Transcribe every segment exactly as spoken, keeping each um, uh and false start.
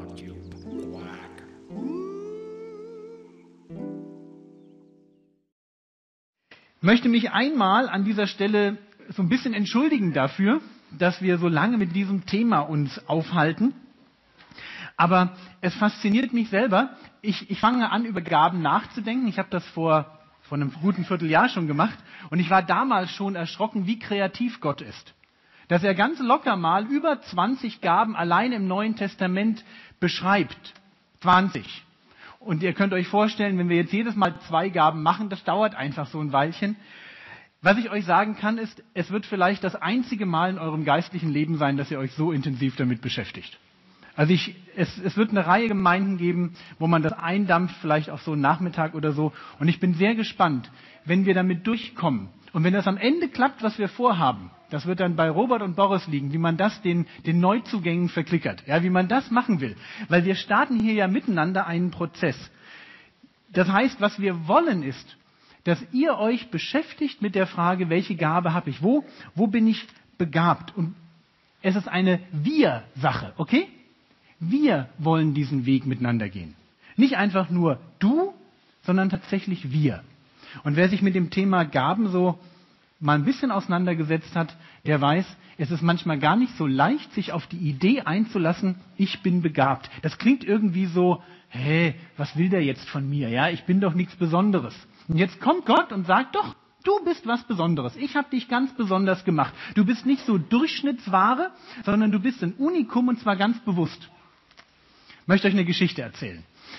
Ich möchte mich einmal an dieser Stelle so ein bisschen entschuldigen dafür, dass wir so lange mit diesem Thema uns aufhalten. Aber es fasziniert mich selber. Ich, ich fange an, über Gaben nachzudenken. Ich habe das vor, vor einem guten Vierteljahr schon gemacht. Und ich war damals schon erschrocken, wie kreativ Gott ist. Dass er ganz locker mal über zwanzig Gaben allein im Neuen Testament beschreibt. zwanzig. Und ihr könnt euch vorstellen, wenn wir jetzt jedes Mal zwei Gaben machen, das dauert einfach so ein Weilchen. Was ich euch sagen kann, ist, es wird vielleicht das einzige Mal in eurem geistlichen Leben sein, dass ihr euch so intensiv damit beschäftigt. Also ich, es, es wird eine Reihe Gemeinden geben, wo man das eindampft, vielleicht auf so einen Nachmittag oder so. Und ich bin sehr gespannt, wenn wir damit durchkommen. Und wenn das am Ende klappt, was wir vorhaben, das wird dann bei Robert und Boris liegen, wie man das den, den Neuzugängen verklickert, ja, wie man das machen will. Weil wir starten hier ja miteinander einen Prozess. Das heißt, was wir wollen ist, dass ihr euch beschäftigt mit der Frage, welche Gabe habe ich, wo, wo bin ich begabt? Und es ist eine Wir-Sache, okay? Wir wollen diesen Weg miteinander gehen. Nicht einfach nur du, sondern tatsächlich wir. Und wer sich mit dem Thema Gaben so mal ein bisschen auseinandergesetzt hat, der weiß, es ist manchmal gar nicht so leicht, sich auf die Idee einzulassen, ich bin begabt. Das klingt irgendwie so, hä, was will der jetzt von mir? Ja, ich bin doch nichts Besonderes. Und jetzt kommt Gott und sagt, doch, du bist was Besonderes. Ich habe dich ganz besonders gemacht. Du bist nicht so Durchschnittsware, sondern du bist ein Unikum und zwar ganz bewusst. Ich möchte euch eine Geschichte erzählen.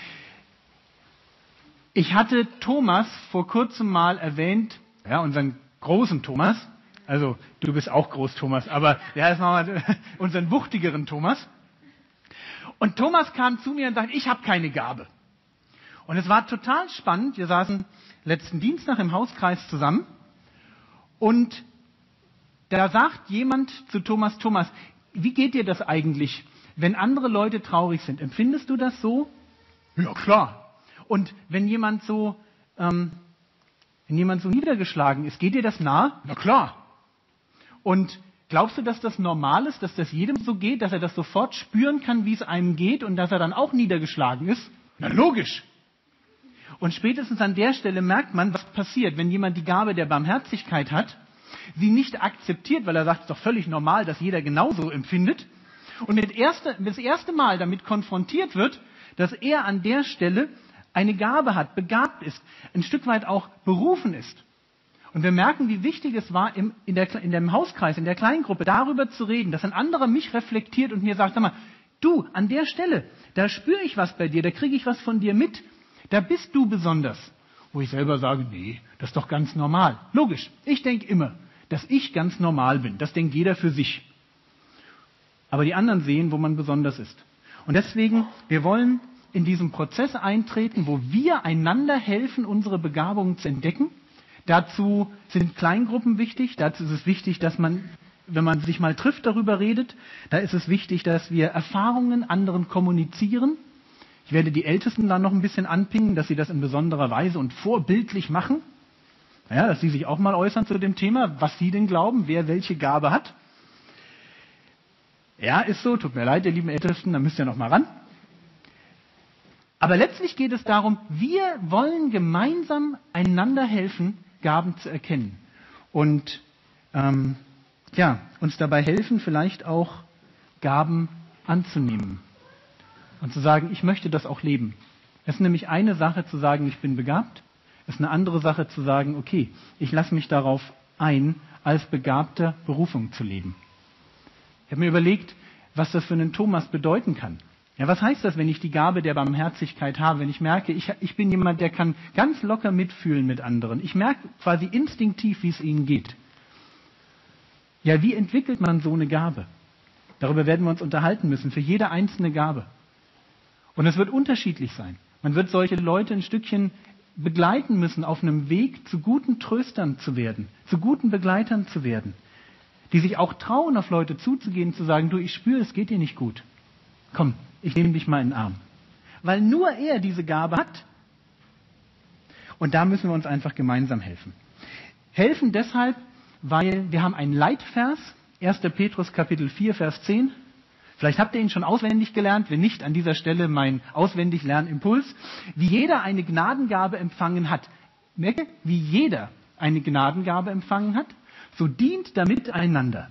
Ich hatte Thomas vor kurzem mal erwähnt, ja, unseren großen Thomas, also du bist auch groß, Thomas, aber ja, jetzt machen wir unseren wuchtigeren Thomas. Und Thomas kam zu mir und sagte, ich habe keine Gabe. Und es war total spannend, wir saßen letzten Dienstag im Hauskreis zusammen und da sagt jemand zu Thomas, Thomas, wie geht dir das eigentlich, wenn andere Leute traurig sind? Empfindest du das so? Ja, klar. Und wenn jemand so, ähm, wenn jemand so niedergeschlagen ist, geht dir das nahe? Na klar. Und glaubst du, dass das normal ist, dass das jedem so geht, dass er das sofort spüren kann, wie es einem geht und dass er dann auch niedergeschlagen ist? Na logisch. Und spätestens an der Stelle merkt man, was passiert, wenn jemand die Gabe der Barmherzigkeit hat, sie nicht akzeptiert, weil er sagt, es ist doch völlig normal, dass jeder genauso empfindet, und mit erste, das erste Mal damit konfrontiert wird, dass er an der Stelle eine Gabe hat, begabt ist, ein Stück weit auch berufen ist. Und wir merken, wie wichtig es war, im, in, der, in dem Hauskreis, in der Kleingruppe, darüber zu reden, dass ein anderer mich reflektiert und mir sagt, sag mal, du, an der Stelle, da spüre ich was bei dir, da kriege ich was von dir mit, da bist du besonders. Wo ich selber sage, nee, das ist doch ganz normal. Logisch, ich denke immer, dass ich ganz normal bin. Das denkt jeder für sich. Aber die anderen sehen, wo man besonders ist. Und deswegen, wir wollen in diesen Prozess eintreten, wo wir einander helfen, unsere Begabungen zu entdecken. Dazu sind Kleingruppen wichtig. Dazu ist es wichtig, dass man, wenn man sich mal trifft, darüber redet. Da ist es wichtig, dass wir Erfahrungen anderen kommunizieren. Ich werde die Ältesten dann noch ein bisschen anpingen, dass sie das in besonderer Weise und vorbildlich machen. Ja, dass sie sich auch mal äußern zu dem Thema, was sie denn glauben, wer welche Gabe hat. Ja, ist so. Tut mir leid, ihr lieben Ältesten, da müsst ihr noch mal ran. Aber letztlich geht es darum, wir wollen gemeinsam einander helfen, Gaben zu erkennen. Und ähm, ja, uns dabei helfen, vielleicht auch Gaben anzunehmen. Und zu sagen, ich möchte das auch leben. Es ist nämlich eine Sache zu sagen, ich bin begabt. Es ist eine andere Sache zu sagen, okay, ich lasse mich darauf ein, als Begabter Berufung zu leben. Ich habe mir überlegt, was das für einen Thomas bedeuten kann. Ja, was heißt das, wenn ich die Gabe der Barmherzigkeit habe? Wenn ich merke, ich, ich bin jemand, der kann ganz locker mitfühlen mit anderen. Ich merke quasi instinktiv, wie es ihnen geht. Ja, wie entwickelt man so eine Gabe? Darüber werden wir uns unterhalten müssen, für jede einzelne Gabe. Und es wird unterschiedlich sein. Man wird solche Leute ein Stückchen begleiten müssen, auf einem Weg zu guten Tröstern zu werden, zu guten Begleitern zu werden, die sich auch trauen, auf Leute zuzugehen, zu sagen, du, ich spüre, es geht dir nicht gut. Komm, ich nehme dich mal in den Arm. Weil nur er diese Gabe hat. Und da müssen wir uns einfach gemeinsam helfen. Helfen deshalb, weil wir haben einen Leitvers, erster Petrus Kapitel vier, Vers zehn. Vielleicht habt ihr ihn schon auswendig gelernt, wenn nicht, an dieser Stelle mein Auswendig-Lernimpuls. Wie jeder eine Gnadengabe empfangen hat, merke, wie jeder eine Gnadengabe empfangen hat, so dient damit einander.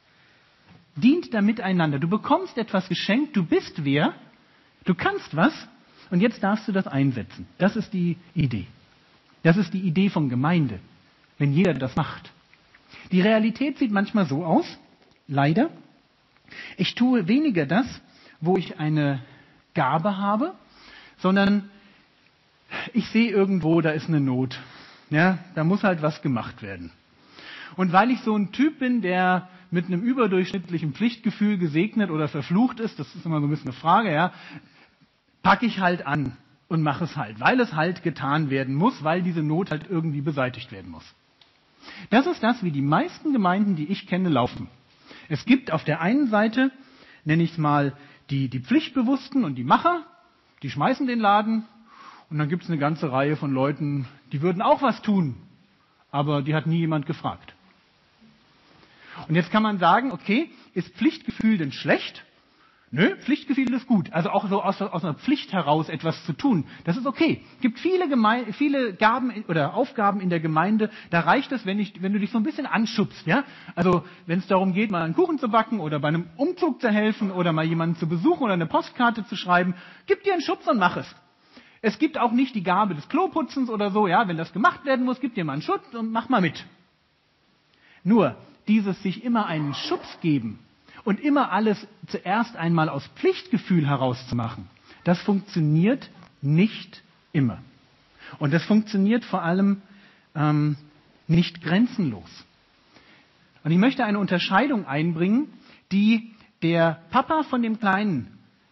Dient damit einander. Du bekommst etwas geschenkt, du bist wer, du kannst was und jetzt darfst du das einsetzen. Das ist die Idee. Das ist die Idee von Gemeinde, wenn jeder das macht. Die Realität sieht manchmal so aus, leider. Ich tue weniger das, wo ich eine Gabe habe, sondern ich sehe irgendwo, da ist eine Not. Ja, da muss halt was gemacht werden. Und weil ich so ein Typ bin, der mit einem überdurchschnittlichen Pflichtgefühl gesegnet oder verflucht ist, das ist immer so ein bisschen eine Frage, ja, packe ich halt an und mache es halt, weil es halt getan werden muss, weil diese Not halt irgendwie beseitigt werden muss. Das ist das, wie die meisten Gemeinden, die ich kenne, laufen. Es gibt auf der einen Seite, nenne ich es mal, die, die Pflichtbewussten und die Macher, die schmeißen den Laden und dann gibt es eine ganze Reihe von Leuten, die würden auch was tun, aber die hat nie jemand gefragt. Und jetzt kann man sagen, okay, ist Pflichtgefühl denn schlecht? Nö, Pflichtgefühl ist gut. Also auch so aus, aus einer Pflicht heraus etwas zu tun, das ist okay. Es gibt viele, Geme- viele Gaben in, oder Aufgaben in der Gemeinde, da reicht es, wenn, ich, wenn du dich so ein bisschen anschubst. Ja? Also wenn es darum geht, mal einen Kuchen zu backen oder bei einem Umzug zu helfen oder mal jemanden zu besuchen oder eine Postkarte zu schreiben, gib dir einen Schubs und mach es. Es gibt auch nicht die Gabe des Kloputzens oder so, ja, wenn das gemacht werden muss, gib dir mal einen Schubs und mach mal mit. Nur dieses sich immer einen Schubs geben und immer alles zuerst einmal aus Pflichtgefühl herauszumachen, das funktioniert nicht immer. Und das funktioniert vor allem ähm, nicht grenzenlos. Und ich möchte eine Unterscheidung einbringen, die der Papa von dem Kleinen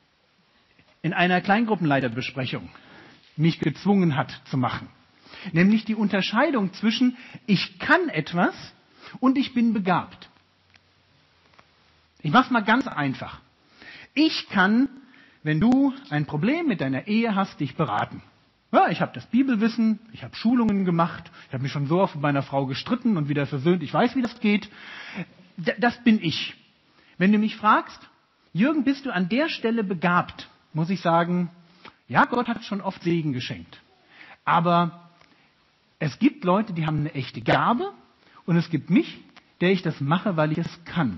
in einer Kleingruppenleiterbesprechung mich gezwungen hat zu machen. Nämlich die Unterscheidung zwischen ich kann etwas und ich bin begabt. Ich mache es mal ganz einfach. Ich kann, wenn du ein Problem mit deiner Ehe hast, dich beraten. Ja, ich habe das Bibelwissen, ich habe Schulungen gemacht, ich habe mich schon so oft mit meiner Frau gestritten und wieder versöhnt, ich weiß, wie das geht. Das bin ich. Wenn du mich fragst, Jürgen, bist du an der Stelle begabt, muss ich sagen, ja, Gott hat schon oft Segen geschenkt. Aber es gibt Leute, die haben eine echte Gabe und es gibt mich, der ich das mache, weil ich es kann.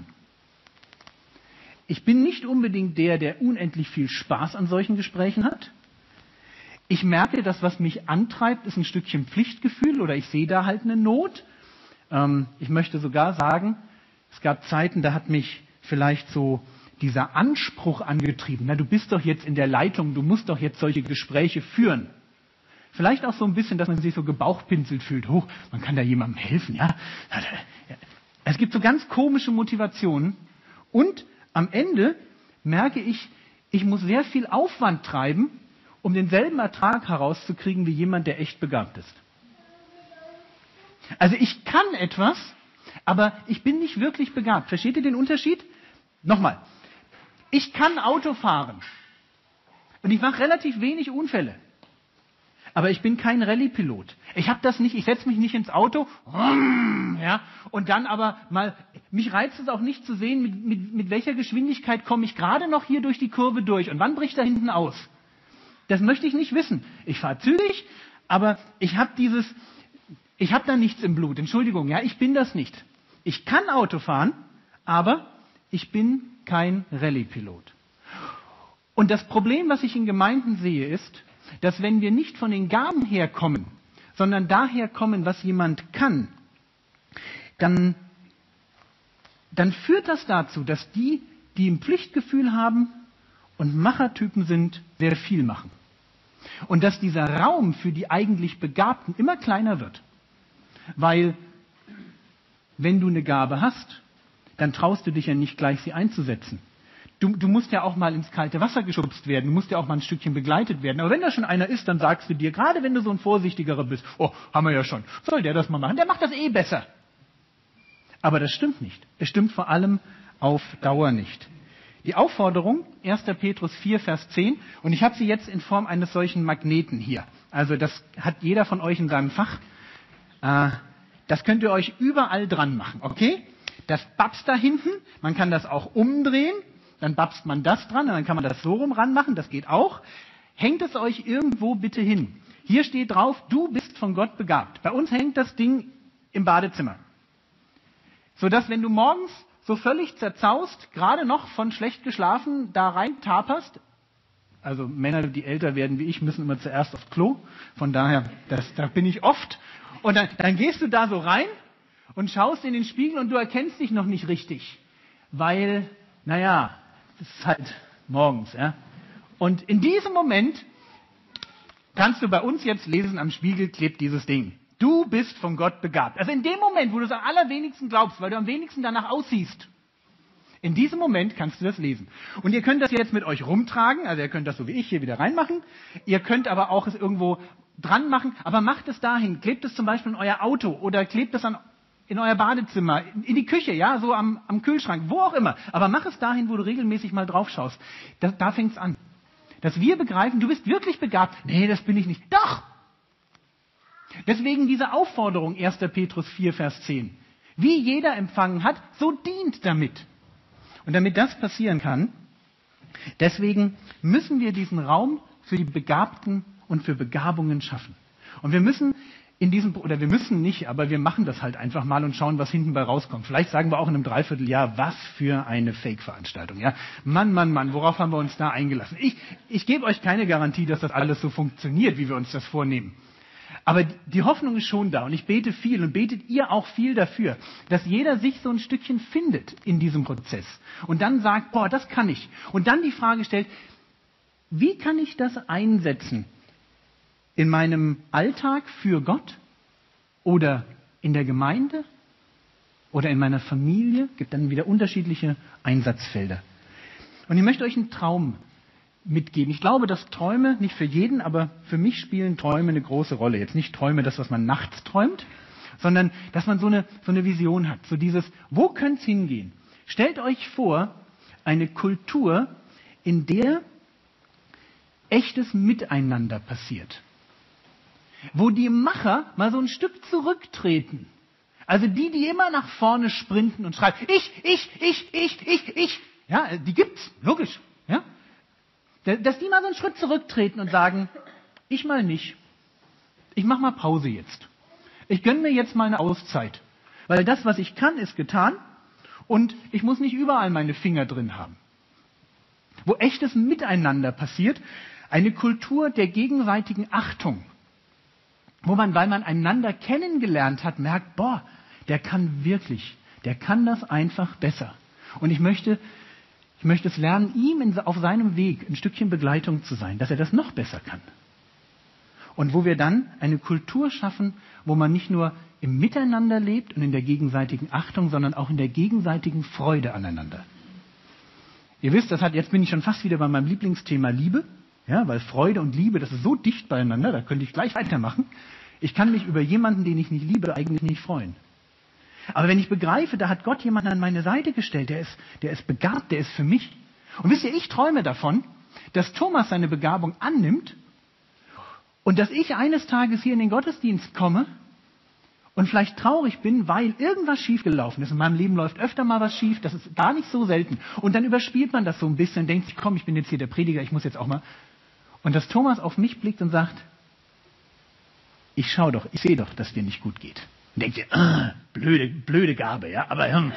Ich bin nicht unbedingt der, der unendlich viel Spaß an solchen Gesprächen hat. Ich merke, dass was mich antreibt, ist ein Stückchen Pflichtgefühl oder ich sehe da halt eine Not. Ähm, ich möchte sogar sagen, es gab Zeiten, da hat mich vielleicht so dieser Anspruch angetrieben. Na, du bist doch jetzt in der Leitung, du musst doch jetzt solche Gespräche führen. Vielleicht auch so ein bisschen, dass man sich so gebauchpinselt fühlt. Hoch, man kann da jemandem helfen, ja. Es gibt so ganz komische Motivationen und am Ende merke ich, ich muss sehr viel Aufwand treiben, um denselben Ertrag herauszukriegen wie jemand, der echt begabt ist. Also ich kann etwas, aber ich bin nicht wirklich begabt. Versteht ihr den Unterschied? Nochmal. Ich kann Auto fahren und ich mache relativ wenig Unfälle. Aber ich bin kein Rallye-Pilot. Ich habe das nicht, ich setze mich nicht ins Auto, ja, und dann aber mal, mich reizt es auch nicht zu sehen, mit, mit, mit welcher Geschwindigkeit komme ich gerade noch hier durch die Kurve durch und wann bricht da hinten aus. Das möchte ich nicht wissen. Ich fahre zügig, aber ich habe dieses, ich habe da nichts im Blut. Entschuldigung, ja, ich bin das nicht. Ich kann Auto fahren, aber ich bin kein Rallye-Pilot. Und das Problem, was ich in Gemeinden sehe, ist, dass wenn wir nicht von den Gaben herkommen, sondern daher kommen, was jemand kann, dann, dann führt das dazu, dass die, die ein Pflichtgefühl haben und Machertypen sind, sehr viel machen. Und dass dieser Raum für die eigentlich Begabten immer kleiner wird. Weil, wenn du eine Gabe hast, dann traust du dich ja nicht gleich, sie einzusetzen. Du, du musst ja auch mal ins kalte Wasser geschubst werden, du musst ja auch mal ein Stückchen begleitet werden. Aber wenn da schon einer ist, dann sagst du dir, gerade wenn du so ein Vorsichtigerer bist, oh, haben wir ja schon, soll der das mal machen, der macht das eh besser. Aber das stimmt nicht. Es stimmt vor allem auf Dauer nicht. Die Aufforderung, erster Petrus vier, Vers zehn, und ich habe sie jetzt in Form eines solchen Magneten hier. Also das hat jeder von euch in seinem Fach. Äh, das könnt ihr euch überall dran machen, okay? Das Babs da hinten, man kann das auch umdrehen. dann babst man das dran, und dann kann man das so rum ranmachen, das geht auch. Hängt es euch irgendwo bitte hin. Hier steht drauf, du bist von Gott begabt. Bei uns hängt das Ding im Badezimmer. Sodass, wenn du morgens so völlig zerzaust, gerade noch von schlecht geschlafen, da rein taperst, also Männer, die älter werden wie ich, müssen immer zuerst aufs Klo, von daher, das, da bin ich oft, und dann, dann gehst du da so rein und schaust in den Spiegel und du erkennst dich noch nicht richtig, weil, naja, das ist halt morgens, ja. Und in diesem Moment kannst du bei uns jetzt lesen, am Spiegel klebt dieses Ding. Du bist von Gott begabt. Also in dem Moment, wo du es am allerwenigsten glaubst, weil du am wenigsten danach aussiehst, in diesem Moment kannst du das lesen. Und ihr könnt das jetzt mit euch rumtragen, also ihr könnt das so wie ich hier wieder reinmachen, ihr könnt aber auch es irgendwo dran machen, aber macht es dahin, klebt es zum Beispiel in euer Auto oder klebt es an, in euer Badezimmer, in, in die Küche, ja, so am, am Kühlschrank, wo auch immer. Aber mach es dahin, wo du regelmäßig mal drauf schaust. Da, da fängt es an. Dass wir begreifen, du bist wirklich begabt. Nee, das bin ich nicht. Doch! Deswegen diese Aufforderung, erster Petrus vier, Vers zehn. Wie jeder empfangen hat, so dient damit. Und damit das passieren kann, deswegen müssen wir diesen Raum für die Begabten und für Begabungen schaffen. Und wir müssen in diesem, oder wir müssen nicht, aber wir machen das halt einfach mal und schauen, was hinten bei rauskommt. Vielleicht sagen wir auch in einem Dreivierteljahr, was für eine Fake-Veranstaltung. Ja? Mann, Mann, Mann, worauf haben wir uns da eingelassen? Ich, ich gebe euch keine Garantie, dass das alles so funktioniert, wie wir uns das vornehmen. Aber die Hoffnung ist schon da und ich bete viel und betet ihr auch viel dafür, dass jeder sich so ein Stückchen findet in diesem Prozess und dann sagt, boah, das kann ich. Und dann die Frage stellt, wie kann ich das einsetzen in meinem Alltag für Gott oder in der Gemeinde oder in meiner Familie? Gibt dann wieder unterschiedliche Einsatzfelder. Und ich möchte euch einen Traum mitgeben. Ich glaube, dass Träume, nicht für jeden, aber für mich spielen Träume eine große Rolle. Jetzt nicht Träume, das, was man nachts träumt, sondern dass man so eine, so eine Vision hat. So dieses, wo könnte es hingehen? Stellt euch vor, eine Kultur, in der echtes Miteinander passiert. Wo die Macher mal so ein Stück zurücktreten. Also die, die immer nach vorne sprinten und schreien, ich, ich, ich, ich, ich, ich. Ja, die gibt's, logisch. Ja? Dass die mal so einen Schritt zurücktreten und sagen, ich mal nicht. Ich mache mal Pause jetzt. Ich gönne mir jetzt mal eine Auszeit. Weil das, was ich kann, ist getan und ich muss nicht überall meine Finger drin haben. Wo echtes Miteinander passiert, eine Kultur der gegenseitigen Achtung. Wo man, weil man einander kennengelernt hat, merkt, boah, der kann wirklich, der kann das einfach besser. Und ich möchte Ich möchte es lernen, ihm in, auf seinem Weg ein Stückchen Begleitung zu sein, dass er das noch besser kann. Und wo wir dann eine Kultur schaffen, wo man nicht nur im Miteinander lebt und in der gegenseitigen Achtung, sondern auch in der gegenseitigen Freude aneinander. Ihr wisst, das hat, jetzt bin ich schon fast wieder bei meinem Lieblingsthema Liebe, ja, weil Freude und Liebe, das ist so dicht beieinander, da könnte ich gleich weitermachen. Ich kann mich über jemanden, den ich nicht liebe, eigentlich nicht freuen. Aber wenn ich begreife, da hat Gott jemanden an meine Seite gestellt, der ist, der ist begabt, der ist für mich. Und wisst ihr, ich träume davon, dass Thomas seine Begabung annimmt und dass ich eines Tages hier in den Gottesdienst komme und vielleicht traurig bin, weil irgendwas schiefgelaufen ist. In meinem Leben läuft öfter mal was schief, das ist gar nicht so selten. Und dann überspielt man das so ein bisschen und denkt sich, komm, ich bin jetzt hier der Prediger, ich muss jetzt auch mal. Und dass Thomas auf mich blickt und sagt, ich schau doch, ich sehe doch, dass dir nicht gut geht. Und denkt ihr, ah, blöde, blöde Gabe, ja, aber hm.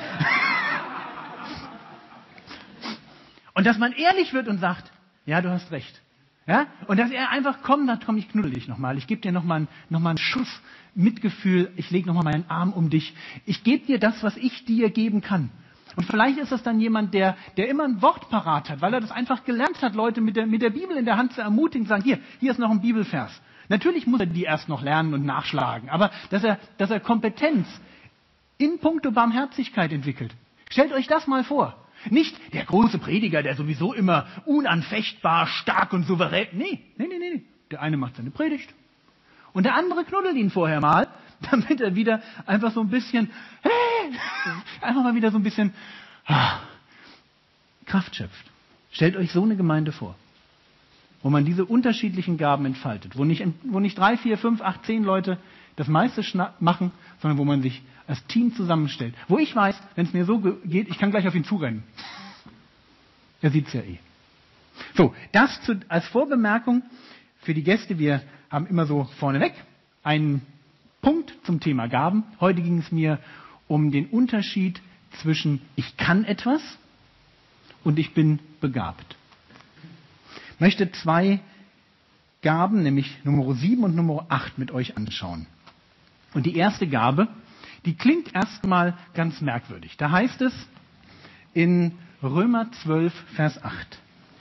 Und dass man ehrlich wird und sagt, ja, du hast recht. Ja? Und dass er einfach kommt, sagt, komm, ich knuddel dich nochmal, ich gebe dir nochmal einen, noch mal einen Schuss Mitgefühl, ich lege nochmal meinen Arm um dich, ich gebe dir das, was ich dir geben kann. Und vielleicht ist das dann jemand, der, der immer ein Wort parat hat, weil er das einfach gelernt hat, Leute mit der, mit der Bibel in der Hand zu ermutigen, sagen, hier, hier ist noch ein Bibelvers. Natürlich muss er die erst noch lernen und nachschlagen, aber dass er, dass er Kompetenz in puncto Barmherzigkeit entwickelt. Stellt euch das mal vor. Nicht der große Prediger, der sowieso immer unanfechtbar, stark und souverän. Nee, nee, nee, nee. Der eine macht seine Predigt und der andere knuddelt ihn vorher mal, damit er wieder einfach so ein bisschen, hey, einfach mal wieder so ein bisschen ah, Kraft schöpft. Stellt euch so eine Gemeinde vor, wo man diese unterschiedlichen Gaben entfaltet, wo nicht, wo nicht drei, vier, fünf, acht, zehn Leute das meiste machen, sondern wo man sich als Team zusammenstellt. Wo ich weiß, wenn es mir so geht, ich kann gleich auf ihn zurennen. Er sieht's ja eh. So, das zu, als Vorbemerkung für die Gäste. Wir haben immer so vorneweg einen Punkt zum Thema Gaben. Heute ging es mir um den Unterschied zwischen ich kann etwas und ich bin begabt. Ich möchte zwei Gaben, nämlich Nummer sieben und Nummer acht mit euch anschauen. Und die erste Gabe, die klingt erstmal ganz merkwürdig. Da heißt es in Römer zwölf, Vers acht.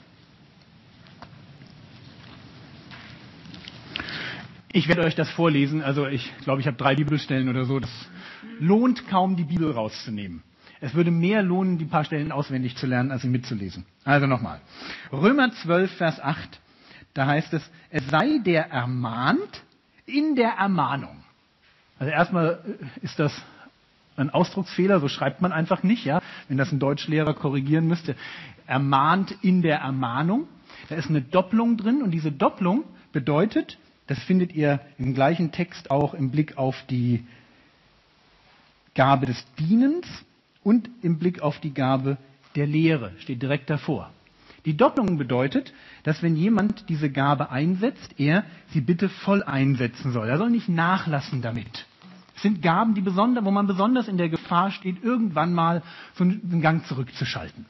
Ich werde euch das vorlesen, also ich glaube, ich habe drei Bibelstellen oder so. Das lohnt kaum, die Bibel rauszunehmen. Es würde mehr lohnen, die paar Stellen auswendig zu lernen, als sie mitzulesen. Also nochmal. Römer zwölf, Vers acht, da heißt es, es sei der ermahnt in der Ermahnung. Also erstmal ist das ein Ausdrucksfehler, so schreibt man einfach nicht, ja. Wenn das ein Deutschlehrer korrigieren müsste. Ermahnt in der Ermahnung. Da ist eine Doppelung drin und diese Doppelung bedeutet, das findet ihr im gleichen Text auch im Blick auf die Gabe des Dienens und im Blick auf die Gabe der Lehre. Steht direkt davor. Die Doppelung bedeutet, dass wenn jemand diese Gabe einsetzt, er sie bitte voll einsetzen soll. Er soll nicht nachlassen damit. Es sind Gaben, die besonders, wo man besonders in der Gefahr steht, irgendwann mal so einen Gang zurückzuschalten.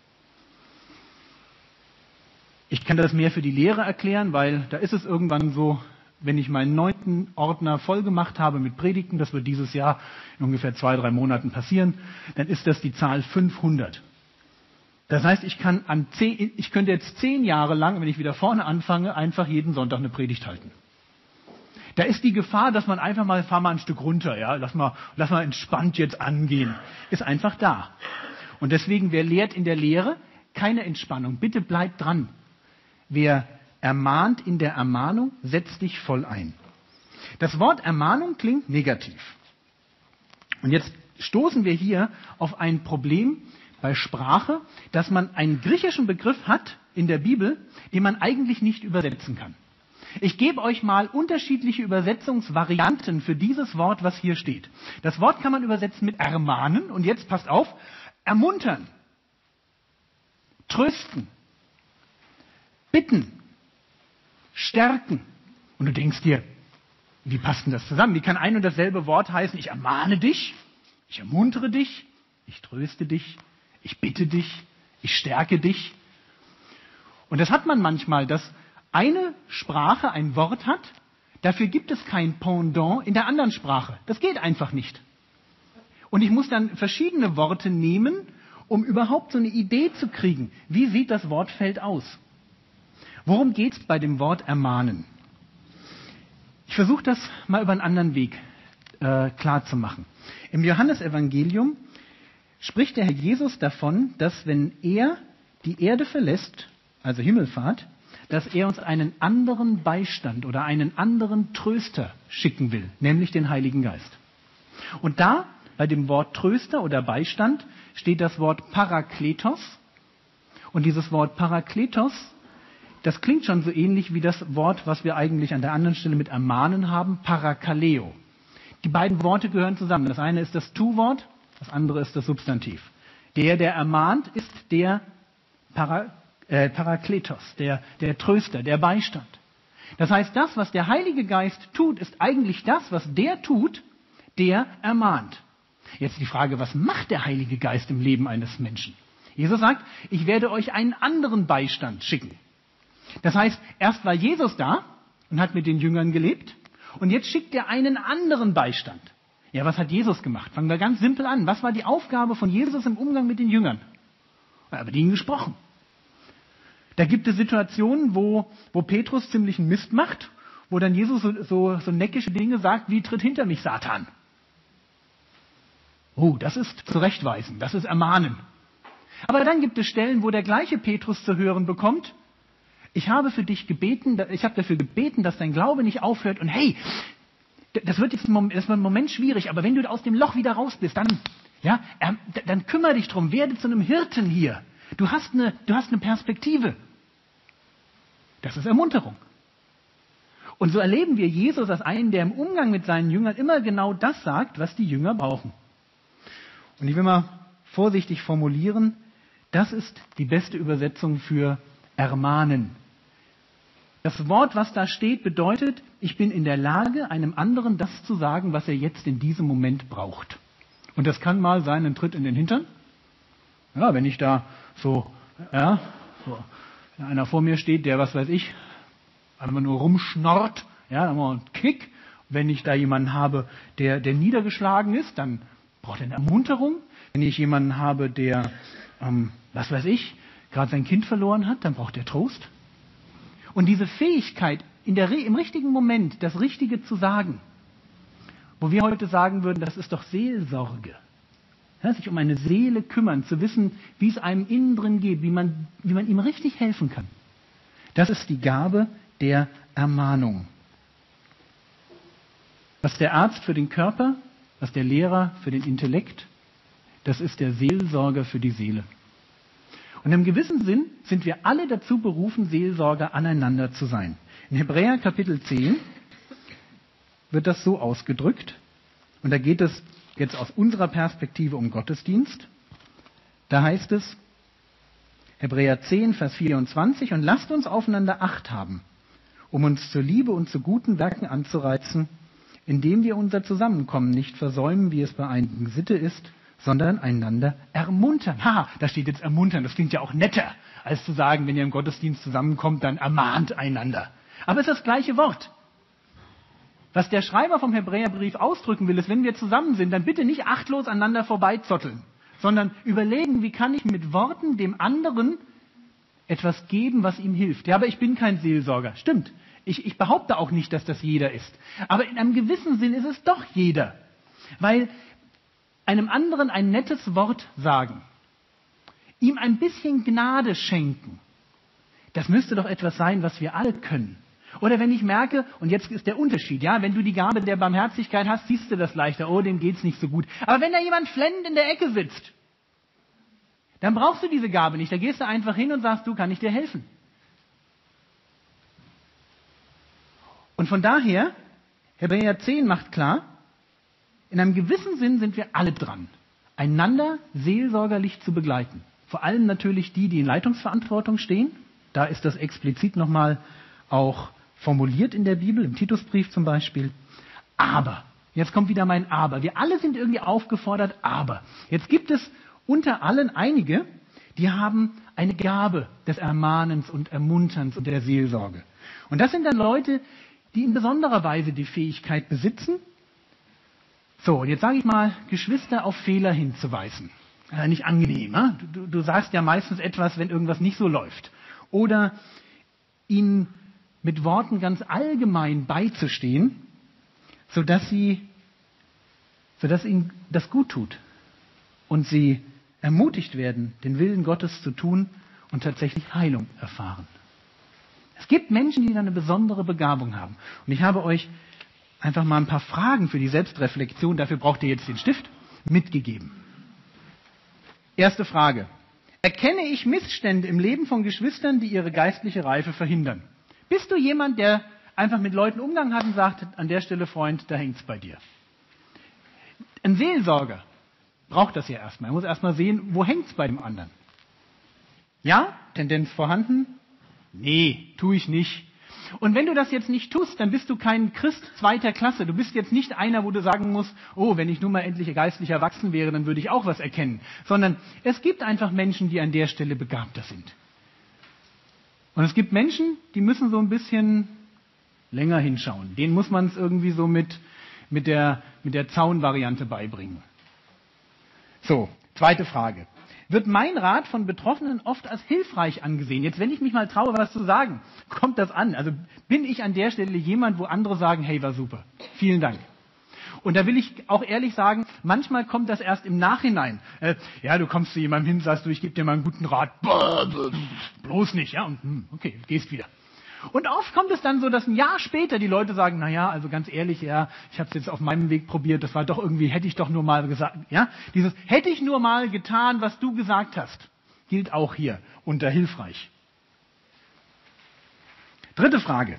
Ich kann das mehr für die Lehre erklären, weil da ist es irgendwann so, wenn ich meinen neunten Ordner voll gemacht habe mit Predigten, das wird dieses Jahr in ungefähr zwei, drei Monaten passieren, dann ist das die Zahl fünfhundert. Das heißt, ich kann an zehn, ich könnte jetzt zehn Jahre lang, wenn ich wieder vorne anfange, einfach jeden Sonntag eine Predigt halten. Da ist die Gefahr, dass man einfach mal, fahr mal ein Stück runter, ja, lass mal, lass mal entspannt jetzt angehen, ist einfach da. Und deswegen, wer lehrt in der Lehre, keine Entspannung. Bitte bleibt dran. Wer ermahnt in der Ermahnung, setzt dich voll ein. Das Wort Ermahnung klingt negativ. Und jetzt stoßen wir hier auf ein Problem bei Sprache, dass man einen griechischen Begriff hat in der Bibel, den man eigentlich nicht übersetzen kann. Ich gebe euch mal unterschiedliche Übersetzungsvarianten für dieses Wort, was hier steht. Das Wort kann man übersetzen mit ermahnen und jetzt passt auf, ermuntern, trösten, bitten, stärken. Und du denkst dir, wie passt denn das zusammen? Wie kann ein und dasselbe Wort heißen, ich ermahne dich, ich ermuntere dich, ich tröste dich, ich bitte dich, ich stärke dich. Und das hat man manchmal, dass eine Sprache ein Wort hat, dafür gibt es kein Pendant in der anderen Sprache. Das geht einfach nicht. Und ich muss dann verschiedene Worte nehmen, um überhaupt so eine Idee zu kriegen. Wie sieht das Wortfeld aus? Worum geht es bei dem Wort ermahnen? Ich versuche das mal über einen anderen Weg äh, klar zu machen. Im Johannesevangelium spricht der Herr Jesus davon, dass wenn er die Erde verlässt, also Himmelfahrt, dass er uns einen anderen Beistand oder einen anderen Tröster schicken will, nämlich den Heiligen Geist. Und da, bei dem Wort Tröster oder Beistand, steht das Wort Parakletos. Und dieses Wort Parakletos, das klingt schon so ähnlich wie das Wort, was wir eigentlich an der anderen Stelle mit ermahnen haben, Parakaleo. Die beiden Worte gehören zusammen. Das eine ist das Tu-Wort, das andere ist das Substantiv. Der, der ermahnt, ist der Para, äh, Parakletos, der, der Tröster, der Beistand. Das heißt, das, was der Heilige Geist tut, ist eigentlich das, was der tut, der ermahnt. Jetzt die Frage, was macht der Heilige Geist im Leben eines Menschen? Jesus sagt, ich werde euch einen anderen Beistand schicken. Das heißt, erst war Jesus da und hat mit den Jüngern gelebt und jetzt schickt er einen anderen Beistand. Ja, was hat Jesus gemacht? Fangen wir ganz simpel an. Was war die Aufgabe von Jesus im Umgang mit den Jüngern? Er hat mit ihnen gesprochen. Da gibt es Situationen, wo, wo Petrus ziemlichen Mist macht, wo dann Jesus so, so, so neckische Dinge sagt, wie tritt hinter mich Satan. Oh, das ist zurechtweisen, das ist ermahnen. Aber dann gibt es Stellen, wo der gleiche Petrus zu hören bekommt, ich habe für dich gebeten, ich habe dafür gebeten, dass dein Glaube nicht aufhört und hey, das wird jetzt im Moment, das wird im Moment schwierig, aber wenn du aus dem Loch wieder raus bist, dann, ja, dann kümmere dich drum, werde zu einem Hirten hier. Du hast eine, du hast eine Perspektive. Das ist Ermunterung. Und so erleben wir Jesus als einen, der im Umgang mit seinen Jüngern immer genau das sagt, was die Jünger brauchen. Und ich will mal vorsichtig formulieren, Das ist die beste Übersetzung für ermahnen. Das Wort, was da steht, bedeutet, ich bin in der Lage, einem anderen das zu sagen, was er jetzt in diesem Moment braucht. Und das kann mal sein, ein Tritt in den Hintern. Ja, wenn ich da so, ja, so einer vor mir steht, der, was weiß ich, einfach nur rumschnorrt, ja, dann mal einen Kick. Wenn ich da jemanden habe, der, der niedergeschlagen ist, dann braucht er eine Ermunterung. Wenn ich jemanden habe, der, ähm, was weiß ich, gerade sein Kind verloren hat, dann braucht er Trost. Und diese Fähigkeit, in der, im richtigen Moment das Richtige zu sagen, wo wir heute sagen würden, das ist doch Seelsorge. Ja, sich um eine Seele kümmern, zu wissen, wie es einem innen drin geht, wie man, wie man ihm richtig helfen kann. Das ist die Gabe der Ermahnung. Was der Arzt für den Körper, was der Lehrer für den Intellekt, das ist der Seelsorger für die Seele. Und im gewissen Sinn sind wir alle dazu berufen, Seelsorger aneinander zu sein. In Hebräer Kapitel zehn wird das so ausgedrückt. Und da geht es jetzt aus unserer Perspektive um Gottesdienst. Da heißt es, Hebräer zehn, Vers vierundzwanzig, und lasst uns aufeinander Acht haben, um uns zur Liebe und zu guten Werken anzureizen, indem wir unser Zusammenkommen nicht versäumen, wie es bei einigen Sitte ist, sondern einander ermuntern. Ha, da steht jetzt ermuntern. Das klingt ja auch netter, als zu sagen, wenn ihr im Gottesdienst zusammenkommt, dann ermahnt einander. Aber es ist das gleiche Wort. Was der Schreiber vom Hebräerbrief ausdrücken will, ist, wenn wir zusammen sind, dann bitte nicht achtlos aneinander vorbeizotteln, sondern überlegen, wie kann ich mit Worten dem anderen etwas geben, was ihm hilft. Ja, aber ich bin kein Seelsorger. Stimmt. Ich, ich behaupte auch nicht, dass das jeder ist. Aber in einem gewissen Sinn ist es doch jeder. Weil einem anderen ein nettes Wort sagen, ihm ein bisschen Gnade schenken, das müsste doch etwas sein, was wir alle können. Oder wenn ich merke, und jetzt ist der Unterschied, ja, wenn du die Gabe der Barmherzigkeit hast, siehst du das leichter, oh, dem geht's nicht so gut. Aber wenn da jemand flennend in der Ecke sitzt, dann brauchst du diese Gabe nicht. Da gehst du einfach hin und sagst, du, kann ich dir helfen? Und von daher, Hebräer zehn macht klar, in einem gewissen Sinn sind wir alle dran, einander seelsorgerlich zu begleiten. Vor allem natürlich die, die in Leitungsverantwortung stehen. Da ist das explizit nochmal auch formuliert in der Bibel, im Titusbrief zum Beispiel. Aber, jetzt kommt wieder mein Aber. Wir alle sind irgendwie aufgefordert, aber. Jetzt gibt es unter allen einige, die haben eine Gabe des Ermahnens und Ermunterns und der Seelsorge. Und das sind dann Leute, die in besonderer Weise die Fähigkeit besitzen, so, und jetzt sage ich mal, Geschwister auf Fehler hinzuweisen. Äh, nicht angenehm, ne? du, du sagst ja meistens etwas, wenn irgendwas nicht so läuft. Oder ihnen mit Worten ganz allgemein beizustehen, sodass sie, sodass ihnen das gut tut und sie ermutigt werden, den Willen Gottes zu tun und tatsächlich Heilung erfahren. Es gibt Menschen, die eine besondere Begabung haben. Und ich habe euch einfach mal ein paar Fragen für die Selbstreflexion, dafür braucht ihr jetzt den Stift, mitgegeben. Erste Frage. Erkenne ich Missstände im Leben von Geschwistern, die ihre geistliche Reife verhindern? Bist du jemand, der einfach mit Leuten Umgang hat und sagt, an der Stelle, Freund, da hängt's bei dir? Ein Seelsorger braucht das ja erstmal. Er muss erstmal sehen, wo hängt's bei dem anderen. Ja? Tendenz vorhanden? Nee, tue ich nicht. Und wenn du das jetzt nicht tust, dann bist du kein Christ zweiter Klasse. Du bist jetzt nicht einer, wo du sagen musst, oh, wenn ich nun mal endlich geistlich erwachsen wäre, dann würde ich auch was erkennen. Sondern es gibt einfach Menschen, die an der Stelle begabter sind. Und es gibt Menschen, die müssen so ein bisschen länger hinschauen. Denen muss man es irgendwie so mit, mit der, mit der Zaunvariante beibringen. So, zweite Frage. Wird mein Rat von Betroffenen oft als hilfreich angesehen? Jetzt, wenn ich mich mal traue, was zu sagen, kommt das an. Also bin ich an der Stelle jemand, wo andere sagen, hey, war super. Vielen Dank. Und da will ich auch ehrlich sagen, manchmal kommt das erst im Nachhinein. Äh, ja, du kommst zu jemandem hin, sagst du, ich gebe dir mal einen guten Rat. Bloß nicht, ja. Und, okay, gehst wieder. Und oft kommt es dann so, dass ein Jahr später die Leute sagen, na ja, also ganz ehrlich, ja, ich habe es jetzt auf meinem Weg probiert, das war doch irgendwie, hätte ich doch nur mal gesagt, ja, dieses hätte ich nur mal getan, was du gesagt hast, gilt auch hier unter hilfreich. Dritte Frage.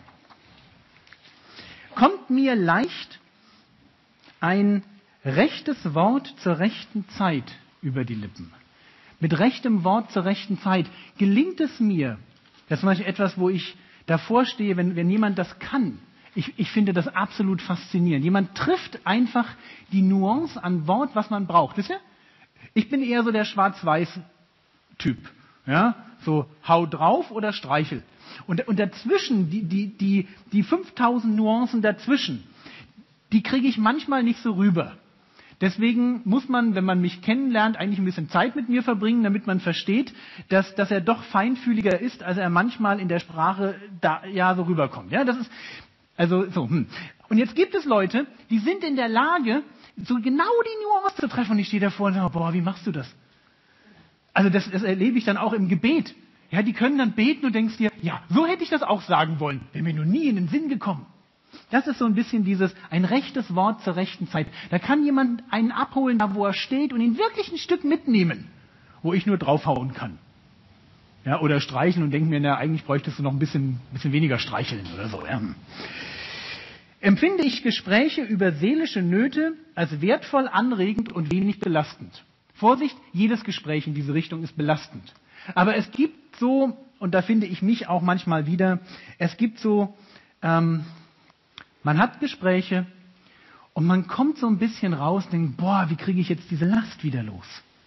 Kommt mir leicht ein rechtes Wort zur rechten Zeit über die Lippen? mit rechtem Wort zur rechten Zeit. Gelingt es mir, das ist zum Beispiel etwas, wo ich davor stehe, wenn, wenn jemand das kann. Ich, ich finde das absolut faszinierend. Jemand trifft einfach die Nuance an Wort, was man braucht. Wisst ihr? Ich bin eher so der Schwarz-Weiß-Typ. Ja? So, hau drauf oder streichel. Und, und dazwischen, die, die, die, die fünftausend Nuancen dazwischen, die kriege ich manchmal nicht so rüber. Deswegen muss man, wenn man mich kennenlernt, eigentlich ein bisschen Zeit mit mir verbringen, damit man versteht, dass, dass er doch feinfühliger ist, als er manchmal in der Sprache da, ja, so rüberkommt. Ja, das ist, also, so, hm. Und jetzt gibt es Leute, die sind in der Lage, so genau die Nuance zu treffen. Und ich stehe davor und sage, boah, wie machst du das? Also, das, das erlebe ich dann auch im Gebet. Ja, die können dann beten und denkst dir, ja, so hätte ich das auch sagen wollen. Wäre mir nur nie in den Sinn gekommen. Das ist so ein bisschen dieses, ein rechtes Wort zur rechten Zeit. Da kann jemand einen abholen, da wo er steht, und ihn wirklich ein Stück mitnehmen, wo ich nur draufhauen kann. Ja, oder streicheln und denke mir, na, eigentlich bräuchtest du noch ein bisschen, bisschen weniger streicheln oder so. Ja. Empfinde ich Gespräche über seelische Nöte als wertvoll, anregend und wenig belastend. Vorsicht, jedes Gespräch in diese Richtung ist belastend. Aber es gibt so, und da finde ich mich auch manchmal wieder, es gibt so, ähm, man hat Gespräche und man kommt so ein bisschen raus und denkt, boah, wie kriege ich jetzt diese Last wieder los?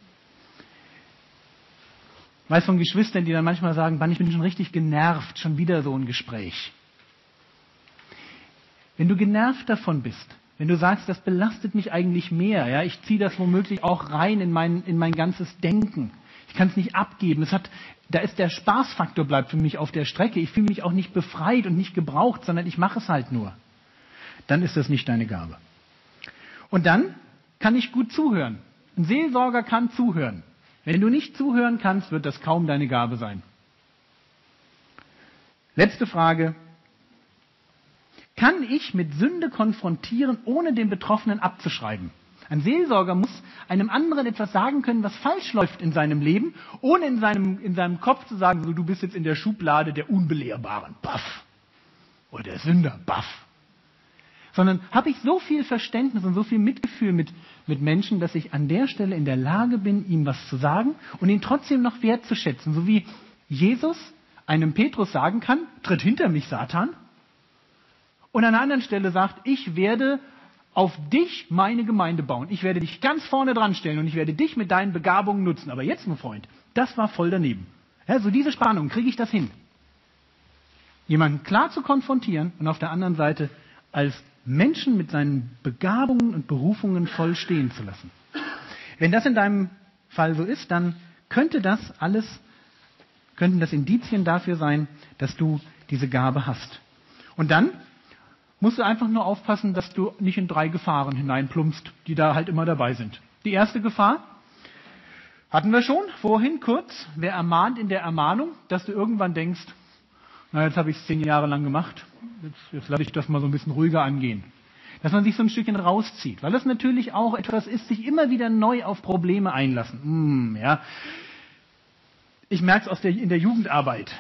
Ich weiß von Geschwistern, die dann manchmal sagen, Mann, ich bin schon richtig genervt, schon wieder so ein Gespräch. Wenn du genervt davon bist, wenn du sagst, das belastet mich eigentlich mehr, ja, ich ziehe das womöglich auch rein in mein, in mein ganzes Denken. Ich kann es nicht abgeben. Es hat, da ist der Spaßfaktor bleibt für mich auf der Strecke. Ich fühle mich auch nicht befreit und nicht gebraucht, sondern ich mache es halt nur. Dann ist das nicht deine Gabe. Und dann kann ich gut zuhören. Ein Seelsorger kann zuhören. Wenn du nicht zuhören kannst, wird das kaum deine Gabe sein. Letzte Frage. Kann ich mit Sünde konfrontieren, ohne den Betroffenen abzuschreiben? Ein Seelsorger muss einem anderen etwas sagen können, was falsch läuft in seinem Leben, ohne in seinem, in seinem Kopf zu sagen, so, du bist jetzt in der Schublade der Unbelehrbaren, baff. Oder der Sünder, baff. Sondern habe ich so viel Verständnis und so viel Mitgefühl mit, mit Menschen, dass ich an der Stelle in der Lage bin, ihm was zu sagen und ihn trotzdem noch wertzuschätzen. So wie Jesus einem Petrus sagen kann, tritt hinter mich, Satan. Und an einer anderen Stelle sagt, ich werde auf dich meine Gemeinde bauen. Ich werde dich ganz vorne dran stellen und ich werde dich mit deinen Begabungen nutzen. Aber jetzt, mein Freund, das war voll daneben. Ja, so diese Spannung, kriege ich das hin? Jemanden klar zu konfrontieren und auf der anderen Seite als Menschen mit seinen Begabungen und Berufungen voll stehen zu lassen. Wenn das in deinem Fall so ist, dann könnte das alles, könnten das Indizien dafür sein, dass du diese Gabe hast. Und dann musst du einfach nur aufpassen, dass du nicht in drei Gefahren hineinplumpst, die da halt immer dabei sind. Die erste Gefahr hatten wir schon vorhin kurz. Wer ermahnt in der Ermahnung, dass du irgendwann denkst, na, jetzt habe ich es zehn Jahre lang gemacht, jetzt, jetzt lasse ich das mal so ein bisschen ruhiger angehen. Dass man sich so ein Stückchen rauszieht, weil das natürlich auch etwas ist, sich immer wieder neu auf Probleme einlassen. Hm, ja. Ich merke es aus der, in der Jugendarbeit.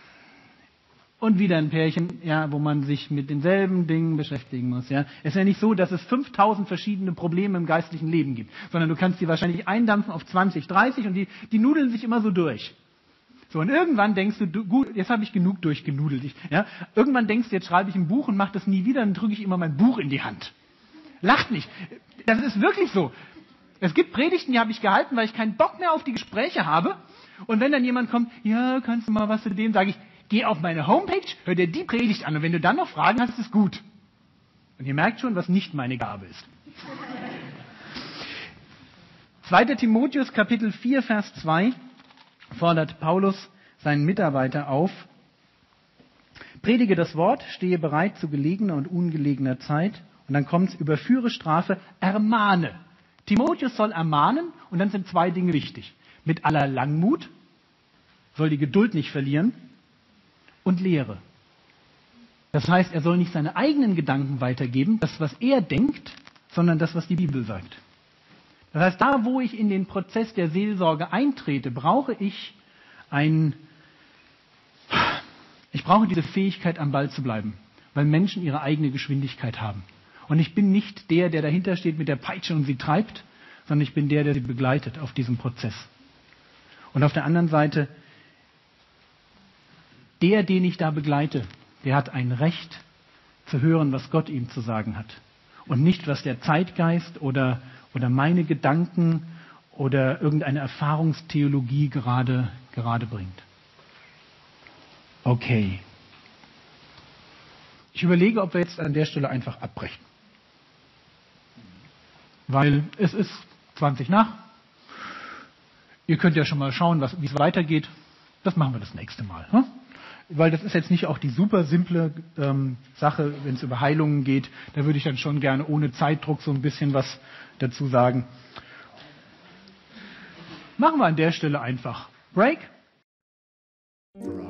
Und wieder ein Pärchen, ja, wo man sich mit denselben Dingen beschäftigen muss. Ja. Es ist ja nicht so, dass es fünftausend verschiedene Probleme im geistlichen Leben gibt, sondern du kannst die wahrscheinlich eindampfen auf zwanzig, dreißig und die, die nudeln sich immer so durch. So, und irgendwann denkst du, du gut, jetzt habe ich genug durchgenudelt. Ich, ja, irgendwann denkst du, jetzt schreibe ich ein Buch und mache das nie wieder, dann drücke ich immer mein Buch in die Hand. Lacht nicht. Das ist wirklich so. Es gibt Predigten, die habe ich gehalten, weil ich keinen Bock mehr auf die Gespräche habe. Und wenn dann jemand kommt, ja, kannst du mal was zu dem, sage ich, geh auf meine Homepage, hör dir die Predigt an und wenn du dann noch Fragen hast, ist gut. Und ihr merkt schon, was nicht meine Gabe ist. zweiter Timotheus Kapitel vier, Vers zwei fordert Paulus seinen Mitarbeiter auf, predige das Wort, stehe bereit zu gelegener und ungelegener Zeit. Und dann kommt es, überführe Strafe, ermahne. Timotheus soll ermahnen und dann sind zwei Dinge wichtig. Mit aller Langmut, soll die Geduld nicht verlieren, und Lehre. Das heißt, er soll nicht seine eigenen Gedanken weitergeben, das, was er denkt, sondern das, was die Bibel sagt. Das heißt, da, wo ich in den Prozess der Seelsorge eintrete, brauche ich ein, ich brauche diese Fähigkeit, am Ball zu bleiben, weil Menschen ihre eigene Geschwindigkeit haben. Und ich bin nicht der, der dahinter steht mit der Peitsche und sie treibt, sondern ich bin der, der sie begleitet auf diesem Prozess. Und auf der anderen Seite, der, den ich da begleite, der hat ein Recht zu hören, was Gott ihm zu sagen hat. Und nicht, was der Zeitgeist oder, oder meine Gedanken oder irgendeine Erfahrungstheologie gerade, gerade bringt. Okay. Ich überlege, ob wir jetzt an der Stelle einfach abbrechen. Weil es ist zwanzig nach. Ihr könnt ja schon mal schauen, wie es weitergeht. Das machen wir das nächste Mal. Hm? Weil das ist jetzt nicht auch die super simple ähm, Sache, wenn es über Heilungen geht. Da würde ich dann schon gerne ohne Zeitdruck so ein bisschen was dazu sagen. Machen wir an der Stelle einfach Break.